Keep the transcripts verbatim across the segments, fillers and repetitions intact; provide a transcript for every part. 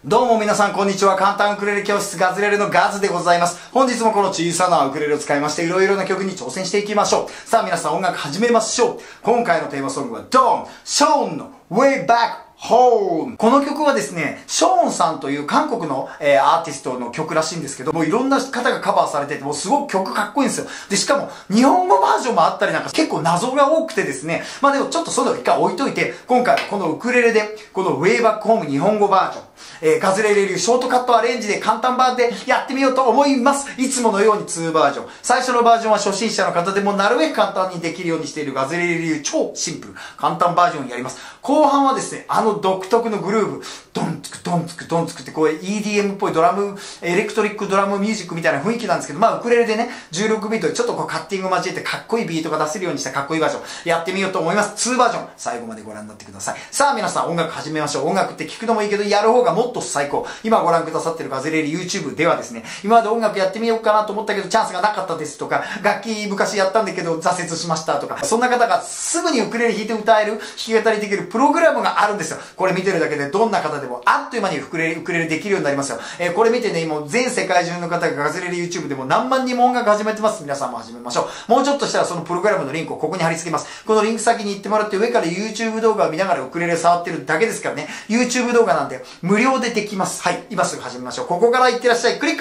どうも皆さんこんにちは。簡単ウクレレ教室ガズレレのガズでございます。本日もこの小さなウクレレを使いましていろいろな曲に挑戦していきましょう。さあ皆さん音楽始めましょう。今回のテーマソングはドンショーンの Way Back Home。この曲はですね、ショーンさんという韓国の、えー、アーティストの曲らしいんですけど、もういろんな方がカバーされてて、もうすごく曲かっこいいんですよ。で、しかも日本語バージョンもあったりなんか結構謎が多くてですね、まあでもちょっとそれを一回置いといて、今回このウクレレで、この Way Back Home 日本語バージョン、えー、ガズレレ流ショートカットアレンジで簡単版でやってみようと思います。いつものようににバージョン。最初のバージョンは初心者の方でもなるべく簡単にできるようにしているガズレレ流超シンプル、簡単バージョンをやります。後半はですね、あの独特のグルーブ、ドンつくドンつくドンつくってこう イーディーエム っぽいドラム、エレクトリックドラムミュージックみたいな雰囲気なんですけど、まあウクレレでね、じゅうろくビートでちょっとこうカッティング交えてかっこいいビートが出せるようにしたかっこいいバージョンやってみようと思います。にバージョン、最後までご覧になってください。さあ皆さん音楽始めましょう。音楽って聞くのもいいけど、やる方がもっと最高。今ご覧くださってるガズレレ YouTube ではですね、今まで音楽やってみようかなと思ったけどチャンスがなかったですとか、楽器昔やったんだけど挫折しましたとか、そんな方がすぐにウクレレ弾いて歌える、弾き語りできるプログラムがあるんですよ。これ見てるだけでどんな方でもあっという間にウクレレ、ウクレレできるようになりますよ。えー、これ見てね、今全世界中の方がガズレレ YouTube でも何万人も音楽始めてます。皆さんも始めましょう。もうちょっとしたらそのプログラムのリンクをここに貼り付けます。このリンク先に行ってもらって上から YouTube 動画を見ながらウクレレ触ってるだけですからね。YouTube 動画なんで無料でできます。はい。今すぐ始めましょう。ここから行ってらっしゃい。クリック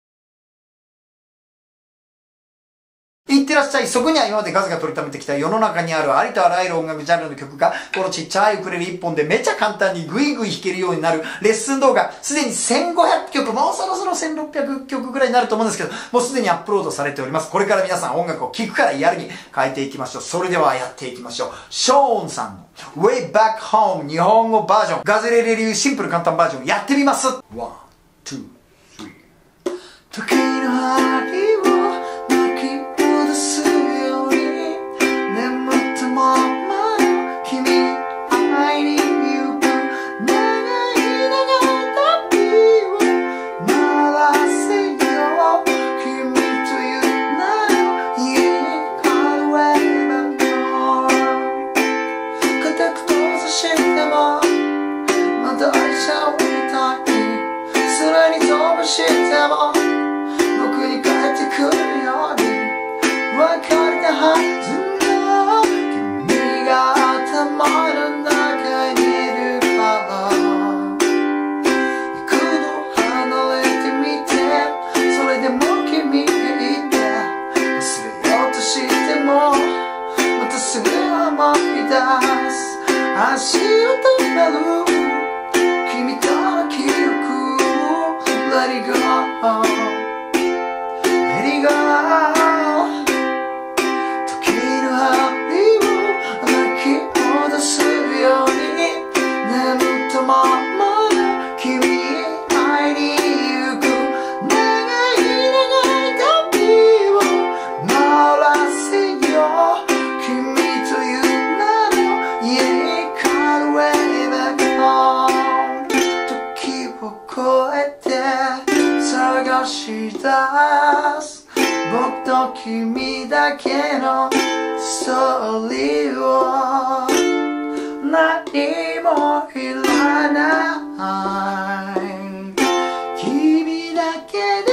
いってらっしゃい。そこには今までガズが取りためてきた世の中にあるありとあらゆる音楽ジャンルの曲が、このちっちゃいウクレレ一本でめちゃ簡単にグイグイ弾けるようになるレッスン動画、すでにせんごひゃくきょく、もうそろそろせんろっぴゃくきょくぐらいになると思うんですけど、もうすでにアップロードされております。これから皆さん音楽を聴くからやるに変えていきましょう。それではやっていきましょう。ショーンさんの Way Back Home 日本語バージョン、ガズレレ流シンプル簡単バージョンやってみます。ワン、ツー、スリー。時の針をしても僕に帰ってくるように別れたはずの君が頭の中にいるから幾度離れてみてそれでも君がいて忘れようとしてもまたすぐ思い出す足を止める君との記憶Let it go, let it go 時の針を巻き戻すように眠ったままの君に会いに行く長い長い旅を回らせよう君という名の家に帰る Way back home 時を越えて探し出す僕と君だけのストーリーを何もいらない君だけで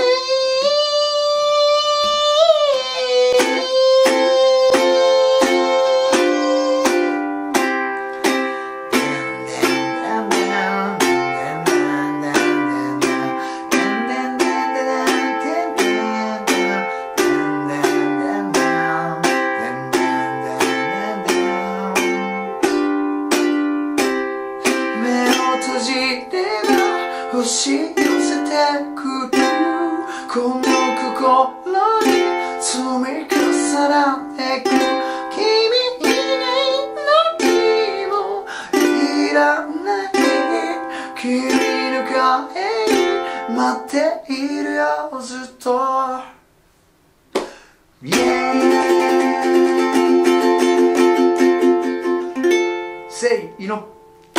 閉じれば押し寄せてくるこの心に積み重なってく君以外何もいらない君の帰り待っているよずっと Yeah Say, you know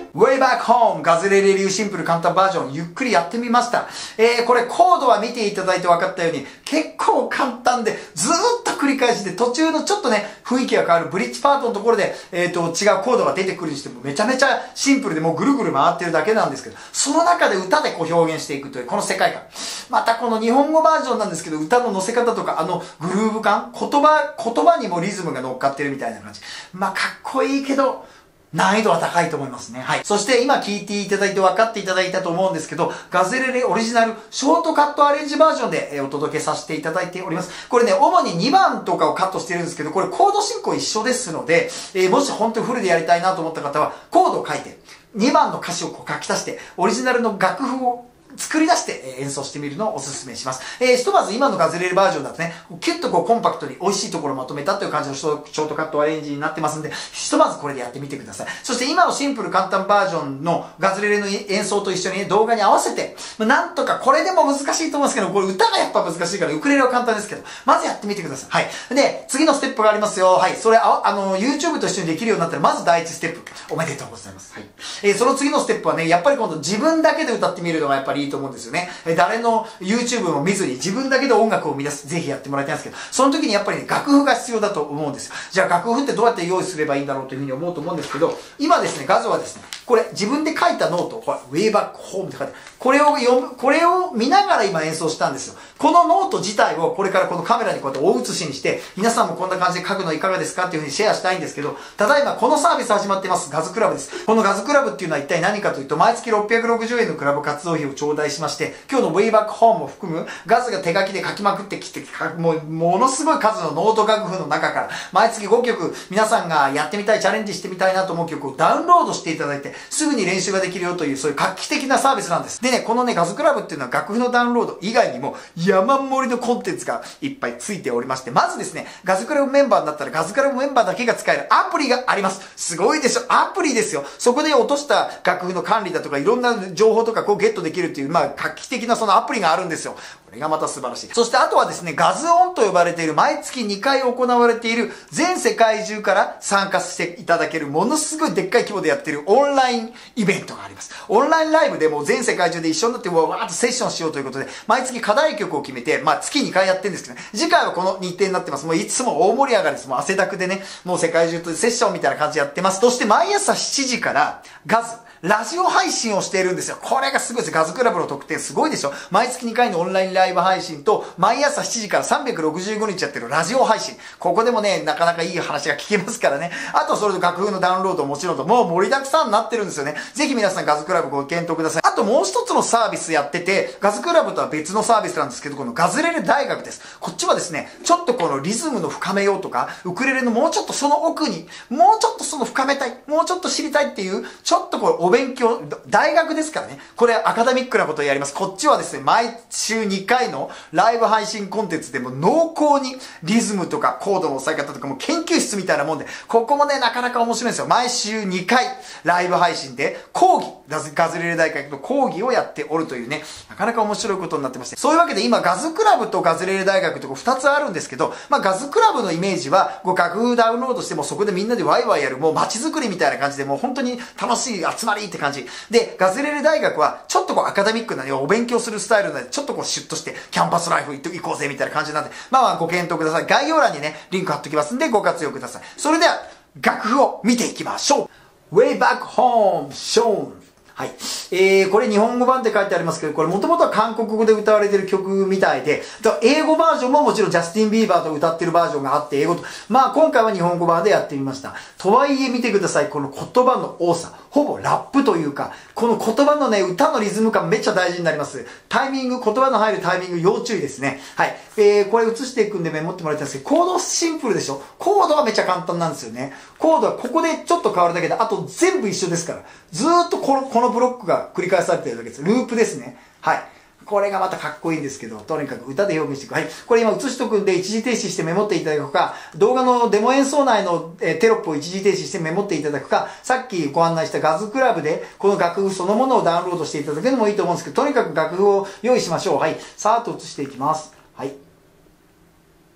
Way Back Home ガズレレ流シンプル簡単バージョンゆっくりやってみました。えー、これコードは見ていただいて分かったように結構簡単でずーっと繰り返しで途中のちょっとね雰囲気が変わるブリッジパートのところで、えー、と違うコードが出てくるにしてもめちゃめちゃシンプルでもうぐるぐる回ってるだけなんですけど、その中で歌でこう表現していくというこの世界観、またこの日本語バージョンなんですけど歌の乗せ方とかあのグルーヴ感、言葉言葉にもリズムが乗っかってるみたいな感じ、まあかっこいいけど難易度は高いと思いますね。はい。そして今聞いていただいて分かっていただいたと思うんですけど、ガズレレオリジナルショートカットアレンジバージョンでお届けさせていただいております。これね、主ににばんとかをカットしてるんですけど、これコード進行一緒ですので、えー、もし本当にフルでやりたいなと思った方は、コードを書いて、にばんの歌詞をこう書き足して、オリジナルの楽譜を作り出して演奏してみるのをおすすめします。えー、ひとまず今のガズレレバージョンだとね、キュッとこうコンパクトに美味しいところをまとめたという感じのショートカットアレンジになってますんで、ひとまずこれでやってみてください。そして今のシンプル簡単バージョンのガズレレの演奏と一緒に、ね、動画に合わせて、まあ、なんとかこれでも難しいと思うんですけど、これ歌がやっぱ難しいから、ウクレレは簡単ですけど、まずやってみてください。はい。で、次のステップがありますよ。はい。それ、あ、あの、YouTube と一緒にできるようになったら、まず第一ステップ。おめでとうございます。はい。えー、その次のステップはね、やっぱり今度自分だけで歌ってみるのがやっぱりいいと思うんですよね。誰の YouTube も見ずに自分だけで音楽を生み出す、ぜひやってもらいたいんですけど、その時にやっぱりね、楽譜が必要だと思うんですよ。じゃあ楽譜ってどうやって用意すればいいんだろうというふうに思うと思うんですけど、今ですね、ガズはですね、これ自分で書いたノート、これ、Way Back Home って書いてある。これを読む、これを見ながら今演奏したんですよ。このノート自体をこれからこのカメラにこうやって大写しにして、皆さんもこんな感じで書くのいかがですかっていうふうにシェアしたいんですけど、ただいまこのサービス始まってます、ガズクラブです。このガズクラブっていうのは一体何かというと、毎月ろっぴゃくろくじゅうえんのクラブ活動費を頂戴しまして、今日の Way Back Home も含むガズが手書きで書きまくってきて、もうものすごい数のノート楽譜の中から毎月ごきょく皆さんがやってみたい、チャレンジしてみたいなと思う曲をダウンロードしていただいてすぐに練習ができるよという、そういう画期的なサービスなんです。でね、このねガズクラブっていうのは楽譜のダウンロード以外にも山盛りのコンテンツがいっぱいついておりまして、まずですね、ガズクラブメンバーになったらガズクラブメンバーだけが使えるアプリがあります。すごいでしょ、アプリですよ。そこで落とした楽譜の管理だとかいろんな情報とかこうゲットできるっていう、まあ画期的なそのアプリがあるんですよ。これがまた素晴らしい。そしてあとはですね、ガズオンと呼ばれている毎月にかい行われている全世界中から参加していただけるものすごいでっかい規模でやっているオンラインイベントがあります。オンラインライブでもう全世界中で一緒になってわーっとセッションしようということで、毎月課題曲を決めて、まあ月にかいやってるんですけどね、次回はこの日程になってます。もういつも大盛り上がりです。もう汗だくでね、もう世界中とセッションみたいな感じでやってます。そして毎朝しちじからガズ、ラジオ配信をしているんですよ。これがすごいです。ガズクラブの特典すごいでしょ。毎月にかいのオンラインライブ配信と、毎朝しちじからさんびゃくろくじゅうごにちやってるラジオ配信。ここでもね、なかなかいい話が聞けますからね。あと、それと楽譜のダウンロードもちろんと、もう盛りだくさんになってるんですよね。ぜひ皆さんガズクラブご検討ください。あともう一つのサービスやってて、ガズクラブとは別のサービスなんですけど、このガズレレ大学です。こっちはですね、ちょっとこのリズムの深めようとか、ウクレレのもうちょっとその奥に、もうちょっとその深めたい、もうちょっと知りたいっていう、ちょっとこうお勉強、大学ですからね。これアカデミックなことをやります。こっちはですね、毎週にかいのライブ配信コンテンツでも濃厚にリズムとかコードの押さえ方とかも研究室みたいなもんで、ここもね、なかなか面白いんですよ。毎週にかいライブ配信で講義、ガズレレ大学の講義をやっておるというね、なかなか面白いことになってまして。そういうわけで今ガズクラブとガズレレ大学とふたつあるんですけど、まあガズクラブのイメージは、こう楽譜ダウンロードしてもそこでみんなでワイワイやる、もう街づくりみたいな感じで、もう本当に楽しい集まりって感じ。で、ガズレレ大学はちょっとこうアカデミックな、お勉強するスタイルなので、ちょっとこうシュッとしてキャンパスライフ行こうぜみたいな感じなんで、まあまあご検討ください。概要欄にね、リンク貼っときますんでご活用ください。それでは、楽譜を見ていきましょう。Way Back Home Shown。はい。えー、これ日本語版って書いてありますけど、これもともとは韓国語で歌われてる曲みたいで、英語バージョンももちろんジャスティン・ビーバーと歌ってるバージョンがあって、英語と、まあ今回は日本語版でやってみました。とはいえ見てください、この言葉の多さ。ほぼラップというか、この言葉のね、歌のリズム感めっちゃ大事になります。タイミング、言葉の入るタイミング要注意ですね。はい。えー、これ映していくんでメモってもらいたいんですけど、コードシンプルでしょ？コードはめっちゃ簡単なんですよね。コードはここでちょっと変わるだけで、あと全部一緒ですから。ずーっとこの、このブロックが繰り返されてるだけです。ループですね。はい。これがまたかっこいいんですけど、とにかく歌で表現していく。はい。これ今映しとくんで一時停止してメモっていただくか、動画のデモ演奏内のテロップを一時停止してメモっていただくか、さっきご案内したガズクラブでこの楽譜そのものをダウンロードしていただくのもいいと思うんですけど、とにかく楽譜を用意しましょう。はい。さーっと映していきます。はい。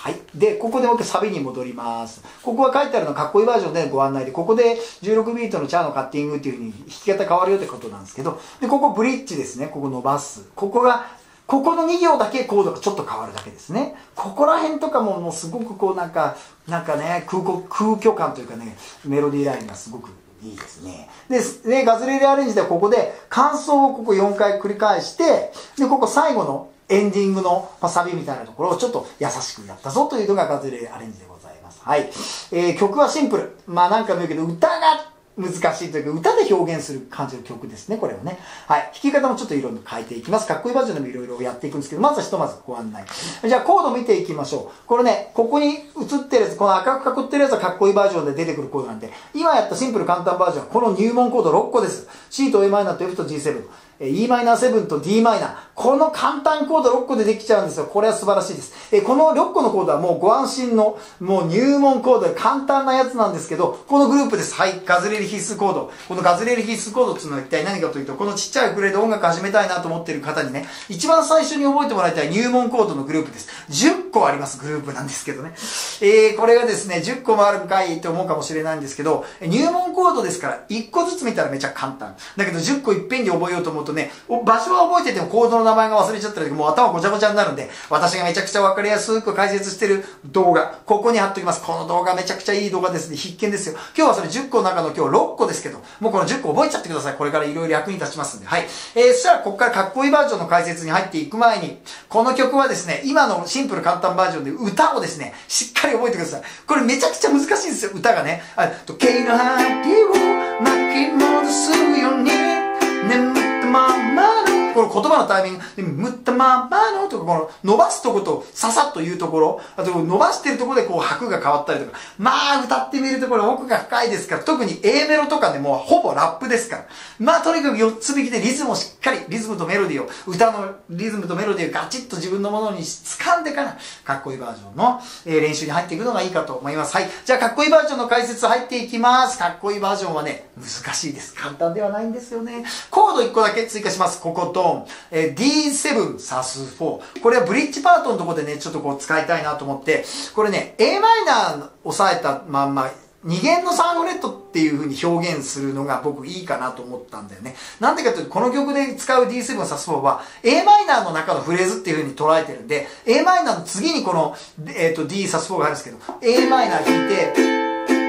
はい。で、ここでもう一回サビに戻ります。ここは書いてあるのはかっこいいバージョンでご案内で、ここでじゅうろくビートのチャーのカッティングっていう風に弾き方変わるよってことなんですけど、で、ここブリッジですね。ここ伸ばす。ここが、ここのに行だけコードがちょっと変わるだけですね。ここら辺とかももうすごくこうなんか、なんかね、空空虚感というかね、メロディーラインがすごくいいですね。で、でガズレレアレンジではここで間奏をここよんかい繰り返して、で、ここ最後のエンディングのサビみたいなところをちょっと優しくやったぞというのがガズレレアレンジでございます。はい。えー、曲はシンプル。まあ何回も言うけど、歌が難しいというか、歌で表現する感じの曲ですね、これはね。はい。弾き方もちょっといろいろ変えていきます。かっこいいバージョンでもいろいろやっていくんですけど、まずはひとまずご案内。じゃあコード見ていきましょう。これね、ここに映ってるやつ、この赤く囲ってるやつはかっこいいバージョンで出てくるコードなんで、今やったシンプル簡単バージョンはこの入門コードろっこです。C と Am と F と ジーセブン。イーマイナーセブン と ディーマイナー。この簡単コードろっこでできちゃうんですよ。これは素晴らしいです。えこのろっこのコードはもうご安心の、もう入門コードで簡単なやつなんですけど、このグループです。はい。ガズレレ必須コード。このガズレレ必須コードっていうのは一体何かというと、このちっちゃいウクレレで音楽始めたいなと思っている方にね、一番最初に覚えてもらいたい入門コードのグループです。じゅっこありますグループなんですけどね。えー、これがですね、じゅっこもあるんかいって思うかもしれないんですけど、入門コードですから、いっこずつ見たらめちゃ簡単。だけどじゅっこいっぺんに覚えようと思うとね、場所は覚えててもコードの名前が忘れちゃったらもう頭ごちゃごちゃになるんで、私がめちゃくちゃわかりやすく解説してる動画、ここに貼っときます。この動画めちゃくちゃいい動画ですね。必見ですよ。今日はそれじゅっこの中の今日ろっこですけど、もうこのじゅっこ覚えちゃってください。これからいろいろ役に立ちますんで。はい。えー、そしたらここからかっこいいバージョンの解説に入っていく前に、この曲はですね、今のシンプル簡単バージョンで歌をですね、しっかり覚えてください。これめちゃくちゃ難しいんですよ、歌がね。あ、時計の針を巻き戻すように、眠ったままのこの言葉のタイミングで、むったままのとか、この伸ばすとことささっと言うところ、あと伸ばしてるところでこう拍が変わったりとか、まあ歌ってみるところ奥が深いですから、特に A メロとかでもうほぼラップですから。まあとにかくよっつ引きでリズムをしっかり、リズムとメロディーを、歌のリズムとメロディーをガチッと自分のものに掴んでから、かっこいいバージョンの、えー、練習に入っていくのがいいかと思います。はい。じゃあかっこいいバージョンの解説入っていきます。かっこいいバージョンはね、難しいです。簡単ではないんですよね。コードいっこだけ追加します。ここと、えー、ディーセブン サスフォー。これはブリッジパートのところでね、ちょっとこう使いたいなと思って、これね、A マイナー押さえたまんま、に弦のさんフレットっていう風に表現するのが僕いいかなと思ったんだよね。なんでかというと、この曲で使う ディーセブン サスフォーは A マイナーの中のフレーズっていう風に捉えてるんで、A マイナーの次にこの、えっと、D サスフォーがあるんですけど、A マイナー弾いて、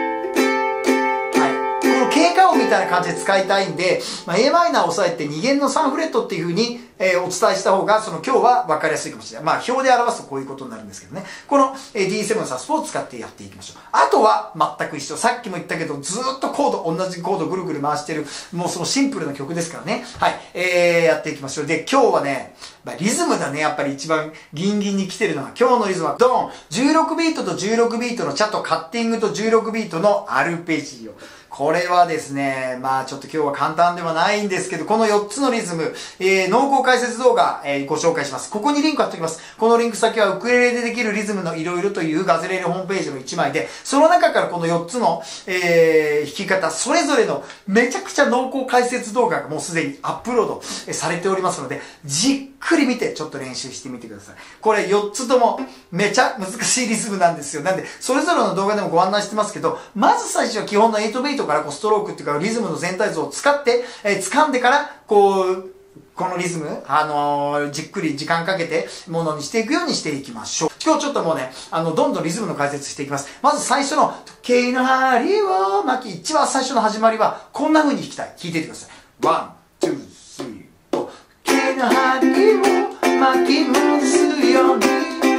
経過音みたいな感じで使いたいんで、まあ、A マイナーを押さえてに弦のさんフレットっていう風に、えー、お伝えした方が、その今日は分かりやすいかもしれない。まあ、表で表すとこういうことになるんですけどね。この、えー、ディーセブン サスフォーを使ってやっていきましょう。あとは全く一緒。さっきも言ったけど、ずーっとコード、同じコードぐるぐる回してる、もうそのシンプルな曲ですからね。はい。えー、やっていきましょう。で、今日はね、まあ、リズムだね。やっぱり一番ギンギンに来てるのは、今日のリズムはドン !じゅうろくビートとじゅうろくビートのチャとカッティングとじゅうろくビートのアルペジオ。これはですね、まあちょっと今日は簡単ではないんですけど、このよっつのリズム、えー、濃厚解説動画、えー、ご紹介します。ここにリンク貼っておきます。このリンク先はウクレレでできるリズムのいろいろというガズレレホームページのいちまいで、その中からこのよっつの、えー、弾き方、それぞれのめちゃくちゃ濃厚解説動画がもうすでにアップロードされておりますので、じっくり見てちょっと練習してみてください。これよっつともめちゃ難しいリズムなんですよ。なんで、それぞれの動画でもご案内してますけど、まず最初は基本のはちビートからこうストロークっていうかリズムの全体像を使って、えー、掴んでから、こう、このリズム、あのー、じっくり時間かけてものにしていくようにしていきましょう。今日ちょっともうね、あの、どんどんリズムの解説していきます。まず最初の、時計の針を巻き、一番最初の始まりは、こんな風に弾きたい。弾いていてください。ワン、ツー、スリー、フォー。時計の針を巻き戻すように。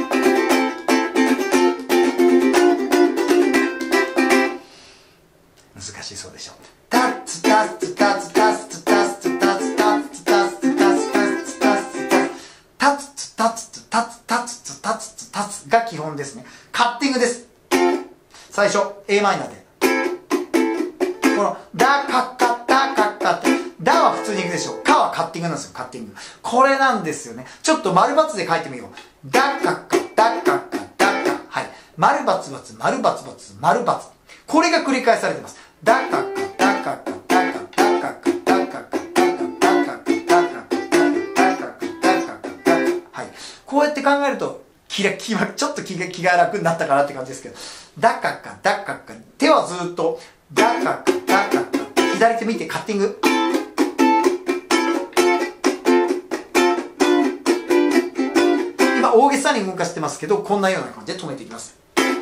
難しいそうでしょ。タッツタッツタッツタッツタッツタッツタッツタッツタッツタッツタッツタッツタッツタッツタッツタッツタッツタッツが基本ですね。カッティングです。最初 A マイナーでこのダカッカダカッカってダは普通にいくでしょ。カはカッティングなんですよ。カッティングこれなんですよね。ちょっと丸バツで書いてみよう。ダカッカダカッカダカはい丸バツバツ丸バツバツ丸バツこれが繰り返されてます。ダカッカダカッカダカダカッカダカッカダカッカダカッカダカッカダカッカダカッカダカッカはいこうやって考えると気が、気が、ちょっと気が、気が楽になったかなって感じですけど。ダカカ、ダカカ。手はずっと、ダカカ、ダカカ。左手見て、カッティング。今、大げさに動かしてますけど、こんなような感じで止めていきます。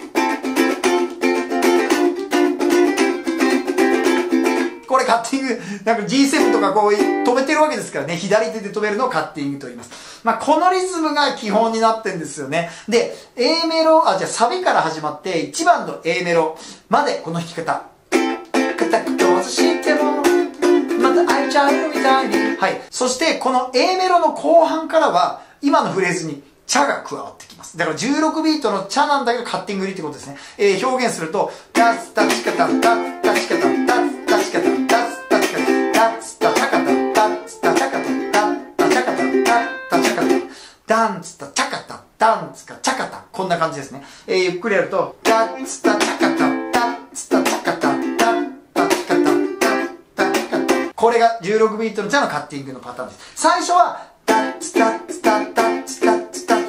これカッティング、なんか ジーセブン とかこう止めてるわけですからね、左手で止めるのをカッティングと言います。まあ、このリズムが基本になってんですよね。で、A メロ、あ、じゃあサビから始まって、いちばんの A メロまでこの弾き方。固く閉ざしても、また開いちゃうみたいに。はい。そして、この A メロの後半からは、今のフレーズに、チャが加わってきます。だからじゅうろくビートのチャなんだけどカッティング入りってことですね。えー、表現すると、タツタチカタタツタチカタタツタチカタタツタチカタタツタチャカタタツタチャカタタタチャカタタタチャカタダンツタチャカタダンツカチャカタこんな感じですね。えー、ゆっくりやると、タツタチャカタタツタチャカタタタチカタタタチカタこれがじゅうろくビートのチャのカッティングのパターンです。最初は、タツタツタタツタ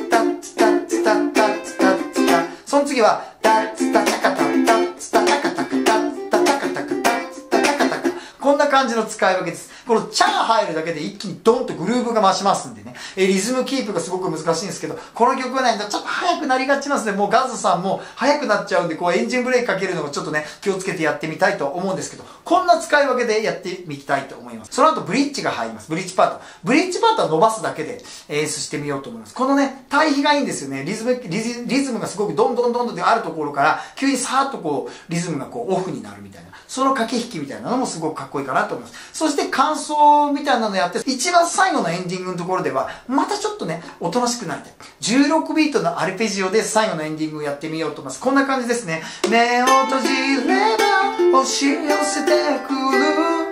その次は、タッツタチャカタタッツタチャカタカタッツタチャカタカタッツタチャカタカこんな感じの使い分けです。このチャが入るだけで一気にドンとグルーヴが増しますんでね。えリズムキープがすごく難しいんですけど、この曲はね、ちょっと速くなりがちなんですね。もうガズさんも速くなっちゃうんで、こうエンジンブレーキかけるのがちょっとね、気をつけてやってみたいと思うんですけど、こんな使い分けでやってみたいと思います。その後ブリッジが入ります。ブリッジパート。ブリッジパートは伸ばすだけで演出してみようと思います。このね、対比がいいんですよね。リズム、リズリズムがすごくどんどんどんどんであるところから、急にさーっとこう、リズムがこうオフになるみたいな。その駆け引きみたいなのもすごくかっこいいかなと思います。そして感想みたいなのやって、一番最後のエンディングのところでは、またちょっとね、おとなしくなりたい。じゅうろくビートのアルペジオで最後のエンディングをやってみようと思います。こんな感じですね。目を閉じれば押し寄せてくる。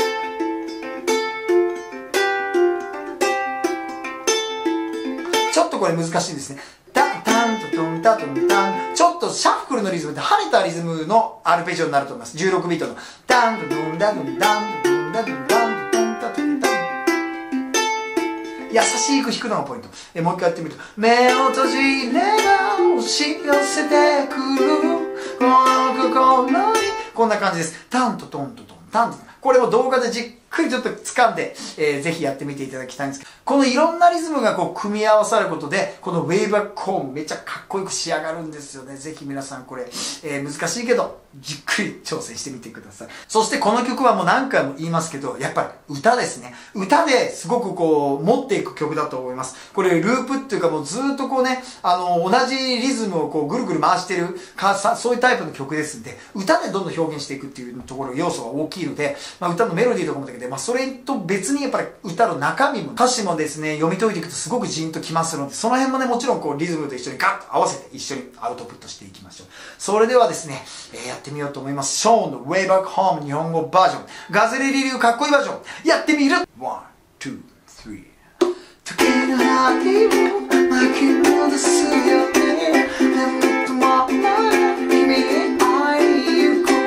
ちょっとこれ難しいですね。タンタントトンタトンタン。ちょっとシャッフルのリズムって跳ねたリズムのアルペジオになると思います。じゅうろくビートの。タントトンタトンタントトンタトンタントトンタトンタン。優しく弾くのがポイント。えもう一回やってみると。目を閉じれば押し寄せてくる。この心に。こんな感じです。タントトントトンタントトン。これを動画でじっくりちょっと掴んで、えー、ぜひやってみていただきたいんですけど、このいろんなリズムがこう組み合わさることで、このウェイバックホームめっちゃかっこよく仕上がるんですよね。ぜひ皆さんこれ、えー、難しいけど、じっくり挑戦してみてください。そしてこの曲はもう何回も言いますけど、やっぱり歌ですね。歌ですごくこう、持っていく曲だと思います。これループっていうかもうずっとこうね、あの、同じリズムをこうぐるぐる回してるか、そういうタイプの曲ですんで、歌でどんどん表現していくっていうところ、要素が大きいので、まあ、歌のメロディーとかもだけど、まあ、それと別にやっぱり歌の中身も歌詞もですね読み解いていくとすごくジーンときますので、その辺もねもちろんこうリズムと一緒にガッと合わせて一緒にアウトプットしていきましょう。それではですね、えー、やってみようと思います。ショーンの Way Back Home 日本語バージョン、ガズレリ流かっこいいバージョンやってみる。ワン、ツー、スリー。時の針を巻き戻すよね。眠ったまま君に会いに行く。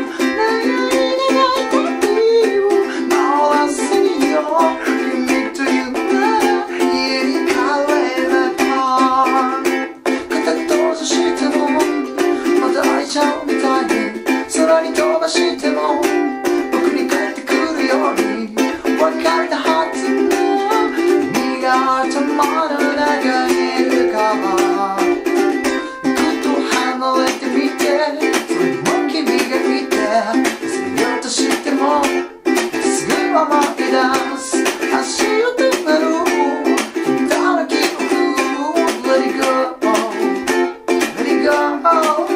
空に飛ばしても僕に帰ってくるように別れたはずの君が頭の中にいるからぐっと離れてみて、それも君が見て忘れようとしてもすぐ思い出す足を止めるだらけの風 Let it go Let it go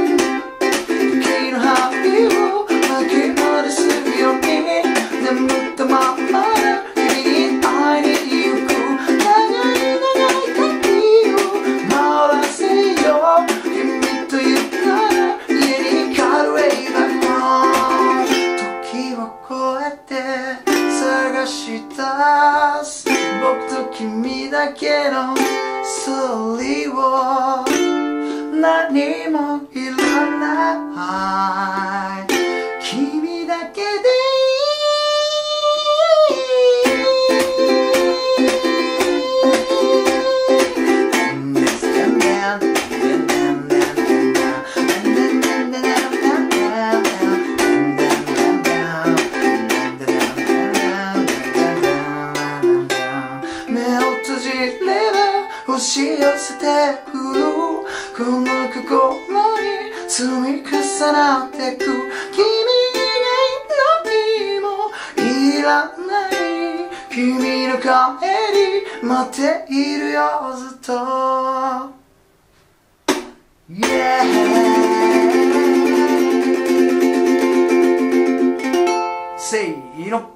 眠ったまま君に会いに行く。長い長い旅を回らせよう。君と行ったら家に帰る Way Back Home。時を越えて探し出す僕と君だけのストーリーを何もいらない君だけでUnderstand 押し寄せてくるこの心に積み重なってく君以外何もいらない君の帰り待っているよずっと Yeahせーの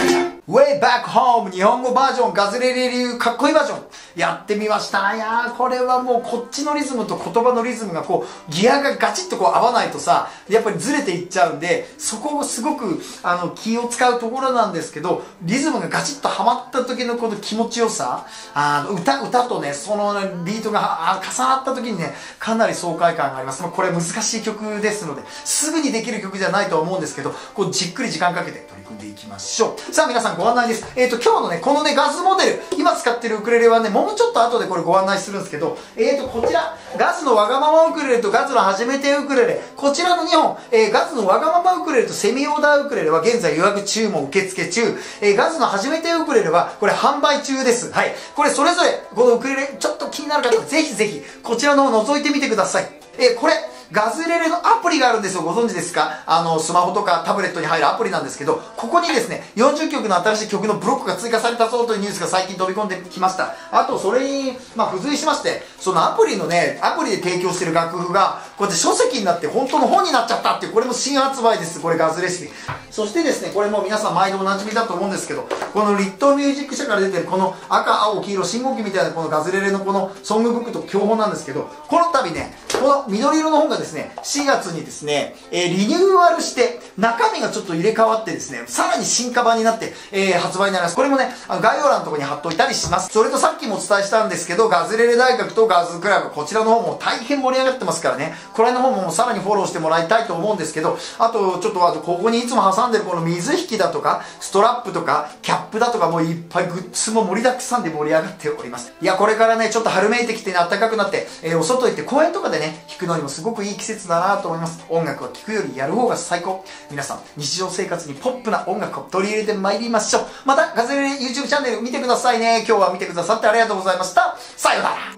Way Back Home 日本語バージョンガズレレ流かっこいいバージョンやってみました。いやーこれはもうこっちのリズムと言葉のリズムがこうギアがガチッとこう合わないとさやっぱりずれていっちゃうんでそこをすごくあの気を使うところなんですけどリズムがガチッとはまった時のこの気持ちよさあの 歌, 歌とねそのビートが重なった時にねかなり爽快感があります。これ難しい曲ですのですぐにできる曲じゃないとは思うんですけどこうじっくり時間かけて取り組んでいきましょう。さあ皆さんご案内です。えっと今日のねこのねガズモデル今使ってるウクレレはねもうちょっと後でこれご案内するんですけどえっとこちらガズのわがままウクレレとガズの初めてウクレレこちらのにほん、えー、ガズのわがままウクレレとセミオーダーウクレレは現在予約注文受付中、えー、ガズの初めてウクレレはこれ販売中です。はいこれそれぞれこのウクレレちょっと気になる方はぜひぜひこちらの方覗いてみてください。えー、これガズレレのアプリがあるんですよ。ご存知ですか？あのスマホとかタブレットに入るアプリなんですけどここにですねよんじゅっきょくの新しい曲のブロックが追加されたぞというニュースが最近飛び込んできました。あとそれに、まあ、付随しましてそのアプリのねアプリで提供してる楽譜がこうやって書籍になって本当の本になっちゃったっていうこれも新発売です。これガズレシピそしてですねこれも皆さん毎度おなじみだと思うんですけどこのリットーミュージック社から出てるこの赤青黄色信号機みたいなこのガズレレのこのソングブックと教本なんですけどこの度ねこの緑色の本がですねしがつにですね、えー、リニューアルして中身がちょっと入れ替わってですねさらに進化版になって、えー、発売になります。これもねあの概要欄のところに貼っといたりします。それとさっきもお伝えしたんですけどガズレレ大学とガズクラブこちらの方も大変盛り上がってますからねこれの方もさらにフォローしてもらいたいと思うんですけどあとちょっとあとここにいつも挟んでるこの水引きだとかストラップとかキャップだとかもういっぱいグッズも盛りだくさんで盛り上がっております。いやこれからねちょっと春めいてきて、ね、暖かくなって、えー、お外行って公園とかでね弾くのにもすごくいい季節だなと思います。音楽は聴くよりやる方が最高。皆さん日常生活にポップな音楽を取り入れてまいりましょう。またガズレレ YouTube チャンネル見てくださいね。今日は見てくださってありがとうございました。さようなら。